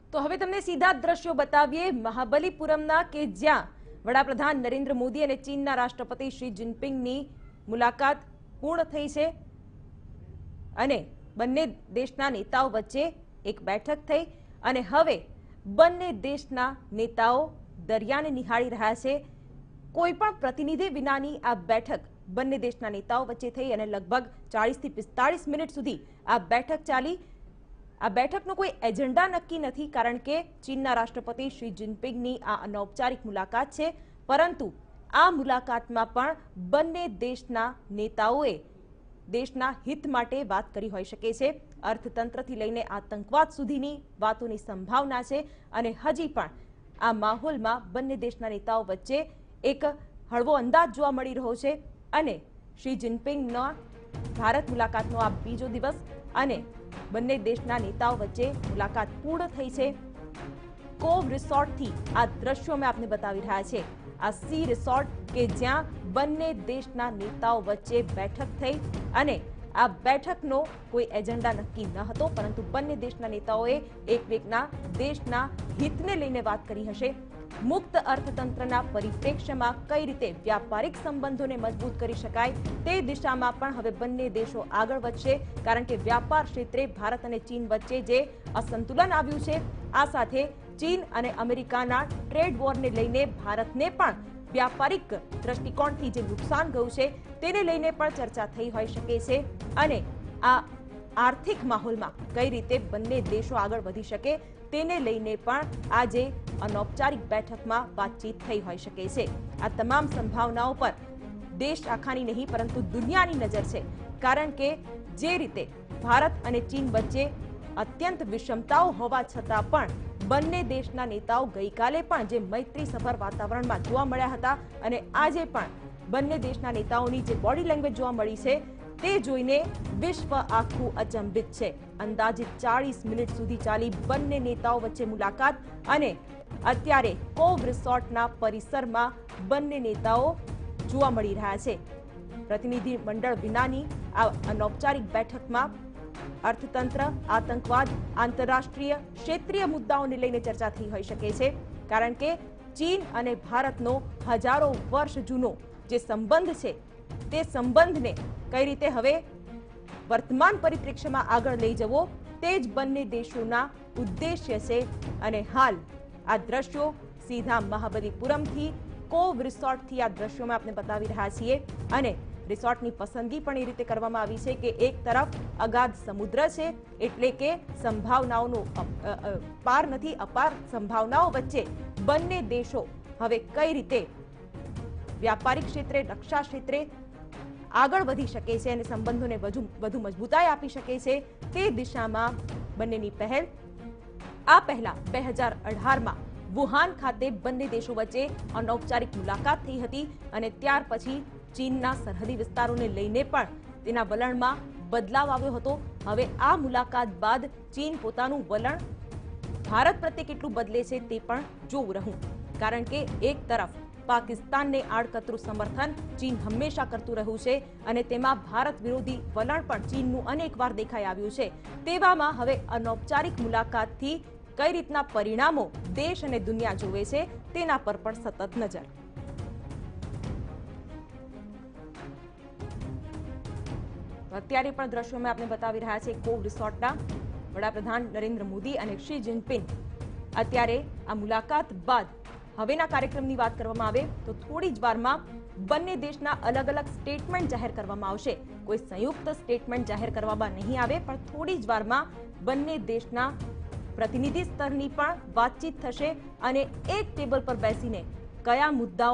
તો હવે તમને સીધા દ્રશ્યો બતાવીએ મહાબલીપુરમના કે જ્યાં વડાપ્રધાન નરેન્દ્ર મોદી અને ચીનના રાષ્ટ્રપતિ શી જિનપિંગની મુલાકાત પૂર્ણ થઈ છે અને બંને દેશના નેતાઓ વચ્ચે એક બેઠક થઈ અને હવે બંને દેશના નેતાઓ દરિયાને નિહાળી રહ્યા છે। કોઈ પણ પ્રતિનિધિ વિનાની આ બેઠક બંને દેશના નેતાઓ વચ્ચે થઈ અને લગભગ 40 થી 45 મિનિટ સુધી આ બેઠક ચાલી। આ બેઠકનો કોઈ એજન્ડા નક્કી નથી કારણ કે ચીનના રાષ્ટ્રપતિ શી જિનપિંગની આ અનૌપચારિક મુલાકાત છે, પરંતુ આ મુલાકાતમાં પણ બંને દેશના નેતાઓએ દેશના હિત માટે વાત કરી હોઈ શકે છે। અર્થતંત્રથી લઈને આતંકવાદ સુધીની વાતોની સંભાવના છે અને હજી પણ આ માહોલમાં બંને દેશના નેતાઓ વચ્ચે એક હળવો અંદાજ જોવા મળી રહ્યો છે અને શી જિનપિંગના ભારત મુલાકાતનો આ બીજો દિવસ અને બંને દેશના નેતાઓ વચ્ચે મુલાકાત પૂર્ણ થઈ છે। કોવ રિસોર્ટથી આ દ્રશ્યો અમે આપને બતાવી રહ્યા છે। આ સી રિસોર્ટ કે જ્યાં બંને દેશના નેતાઓ વચ્ચે બેઠક થઈ અને આ બેઠકનો કોઈ એજન્ડા નક્કી ન હતો, પરંતુ બંને દેશના નેતાઓએ એકબીજાના દેશના હિતને લઈને વાત કરી હશે। મુક્ત અર્થતંત્રના પરિપ્રેક્ષ્યમાં કઈ રીતે વ્યાપારિક સંબંધોને મજબૂત કરી શકાય તે દિશામાં પણ હવે બંને દેશો આગળ વધશે, કારણ કે વ્યાપાર ક્ષેત્રે ભારત અને ચીન વચ્ચે જે અસંતુલન આવ્યું છે, આ સાથે ચીન અને અમેરિકાના ટ્રેડ વોરને લઈને ભારતને પણ વ્યાપારિક દ્રષ્ટિકોણથી જે નુકસાન ગયું છે તેને લઈને પણ ચર્ચા થઈ હોઈ શકે છે અને આ આર્થિક માહોલમાં કઈ રીતે બંને દેશો આગળ વધી શકે તેને લઈને પણ આજે અનૌપચારિક બેઠકમાં વાતચીત થઈ હોઈ શકે છે। આ તમામ સંભાવનાઓ પર દેશ આખાની નહીં પરંતુ દુનિયાની નજર છે, કારણ કે જે રીતે ભારત અને ચીન વચ્ચે અત્યંત વિષમતાઓ હોવા છતાં પણ બંને દેશના નેતાઓ ગઈકાલે પણ જે મૈત્રીસભર વાતાવરણમાં જોવા મળ્યા હતા અને આજે પણ બંને દેશના નેતાઓની જે બોડી લેંગ્વેજ જોવા મળી છે તે જોઈને વિશ્વ આખું અચંબિત છે। અંદાજિત 40 મિનિટ સુધી ચાલી બંને નેતાઓ વચ્ચે મુલાકાત અને અત્યારે કોવ રિસોર્ટના પરિસરમાં બંને નેતાઓ જોવા મળી રહ્યા છે। પ્રતિનિધિ મંડળ વિનાની આ અનૌપચારિક બેઠકમાં અર્થતંત્ર, આતંકવાદ, આંતરરાષ્ટ્રીય ક્ષેત્રીય મુદ્દાઓને લઈને ચર્ચા થઈ હોઈ શકે છે, કારણ કે ચીન અને ભારતનો હજારો વર્ષ જૂનો જે સંબંધ છે તે સંબંધને કઈ રીતે હવે વર્તમાન પરિપ્રેક્ષ્યમાં આગળ લઈ જવો તે જ બંને દેશોના ઉદ્દેશ્ય છે। અને હાલ આ દ્રશ્યો સીધા મહાબલીપુરમથી કોવ રિસોર્ટથી આ દ્રશ્યોમાં આપણે બતાવી રહ્યા છીએ અને રિસોર્ટની પસંદગી પણ એ રીતે કરવામાં આવી છે કે એક તરફ અગાધ સમુદ્ર છે, એટલે કે સંભાવનાઓનો પાર નથી, અપાર સંભાવનાઓ વચ્ચે બંને દેશો હવે કઈ રીતે વ્યાપારિક ક્ષેત્રે, રક્ષા ક્ષેત્રે આગળ વધી શકે છે અને સંબંધોને વધુ મજબૂતાઈ આપી શકે છે તે દિશામાં બંનેની પહેલ। આ પહેલા 2018માં વુહાન ખાતે બંને દેશો વચ્ચે અનૌપચારિક મુલાકાત થઈ હતી અને ત્યાર પછી ચીનના સરહદી વિસ્તારોને લઈને પણ તેના વલણમાં બદલાવ આવ્યો હતો। હવે આ મુલાકાત બાદ ચીન પોતાનું વલણ ભારત પ્રત્યે કેટલું બદલે છે તે પણ જોવું રહ્યું, કારણ કે એક તરફ પાકિસ્તાનને આડકતરું સમર્થન ચીન હંમેશા કરતું રહ્યું છે અને તેમાં ભારત વિરોધી વલણ પણ ચીનનું અનેકવાર દેખાઈ આવ્યું છે। તેવામાં હવે અનૌપચારિક મુલાકાતથી કઈ રીતના પરિણામો દેશ અને દુનિયા જોવે છે તેના પર પણ સતત નજર। અત્યારે પણ દ્રશ્યોમાં આપણે બતાવી રહ્યા છે કોવ રિસોર્ટના વડાપ્રધાન નરેન્દ્ર મોદી અને શી જિનપિંગ અત્યારે આ મુલાકાત બાદ હવેના કાર્યક્રમની વાત કરવામાં આવે તો થોડી જ વારમાં બંને દેશના અલગ અલગ સ્ટેટમેન્ટ જાહેર કરવામાં આવશે। કોઈ સંયુક્ત સ્ટેટમેન્ટ જાહેર કરવામાં નહીં આવે, પણ થોડી જ વારમાં બંને દેશના પ્રતિનિધિ સ્તરની પણ વાતચીત થશે અને એક ટેબલ પર બેસીને કયા મુદ્દાઓ